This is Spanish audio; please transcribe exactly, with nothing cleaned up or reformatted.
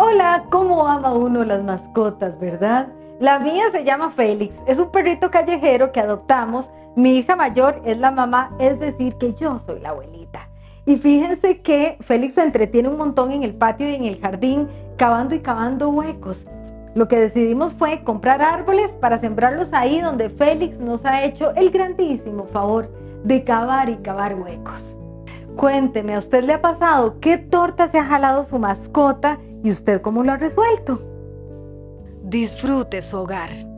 Hola, ¿cómo ama uno las mascotas, verdad? La mía se llama Félix, es un perrito callejero que adoptamos. Mi hija mayor es la mamá, es decir, que yo soy la abuelita. Y fíjense que Félix se entretiene un montón en el patio y en el jardín, cavando y cavando huecos. Lo que decidimos fue comprar árboles para sembrarlos ahí donde Félix nos ha hecho el grandísimo favor de cavar y cavar huecos. Cuénteme, ¿a usted le ha pasado qué torta se ha jalado su mascota y usted cómo lo ha resuelto? Disfrute su hogar.